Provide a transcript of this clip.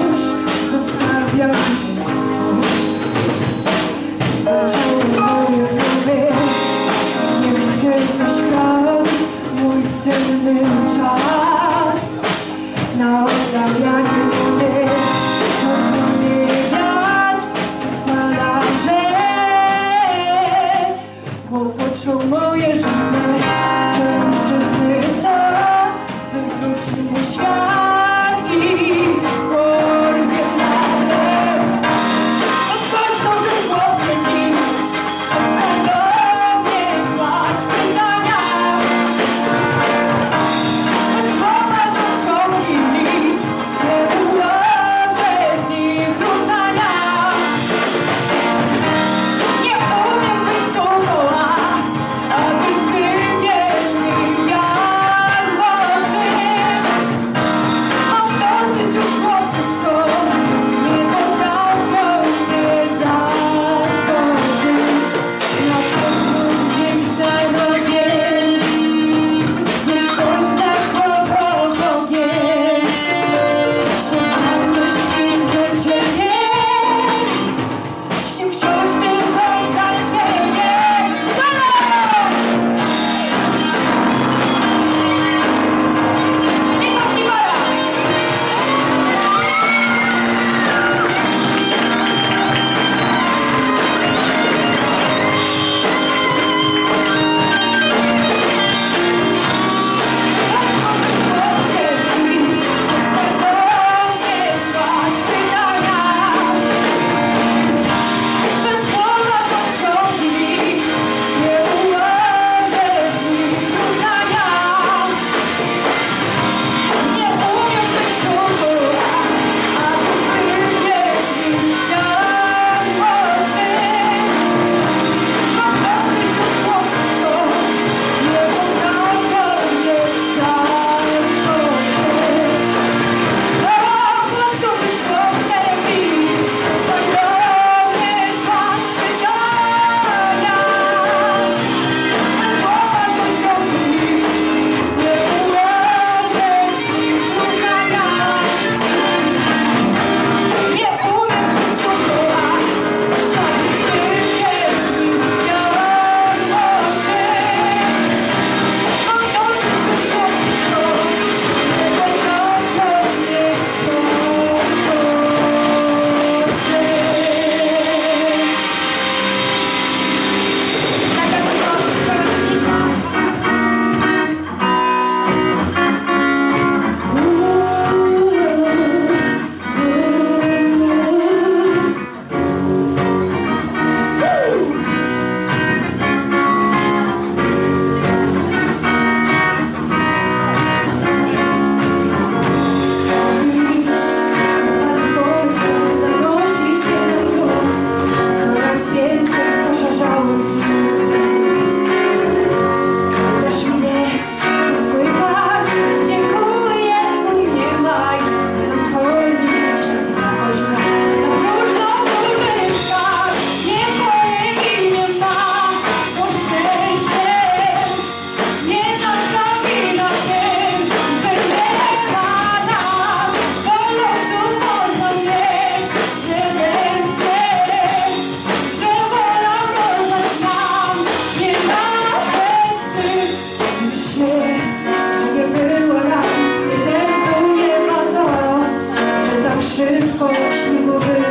już zostawiam słów. Zmęczyły moje głowy, nie chcę na świat mój cenny czas na oddawianie wody. Podwójny wiatr, co spala rzek, łopoczą moje żony. Chcę mężczyzny, co wykluczy mój świat i porwie nagle. Odpowiedź to, że chłopcy dni przestań do mnie zwać pytania. Te słowa to ciągi liczb, nie ułożę z nich równania. Nie umiem być sobą, a wysypiesz mi jak w oczy. Mam dosyć już chłopców, co nie potrafią mnie zaskoczyć. Na pewno gdzieś zarobię, nie spójrz tak głęboko mnie. Przyznam, jeśli do ciebie, jeśli wciąż tylko dla ciebie. Michał Sigora! Choć może chłopcy dni przestań do mnie zwać pytania. Te słowa to ciągi liczb, nie ułożę z nich równania. Nie umiem być sobą, a wysypiesz mi jak w oczy. Mam dosyć już chłopców, nie potrafią mnie zaskoczyć. Choć duży chłopcem mi przestań do mnie zwać pytania. Te słowa to ciągi liczb, nie ułożę z nich równania. Nie umiem być sobą, a wysypiesz mi jak w oczy. Mam dosyć już chłopców, nie potrafią mnie zaskoczyć. Tak jak to sprawiedliwa. Zanosi się na mróz, coraz więcej poszerzały dni. Dasz mnie zasłychać, dziękuję, podniemaj melancholii, że jakoś na próżno używasz. Nie twoje nie ma, bo szczęście nie nasza wina w tym, że nie ma nas. Do losu można mieć pretensje, że wolę rozdać nam, nie ma gesty. Myślę, że nie było ran, mnie też zdumiewa to, że tak szybko śniegu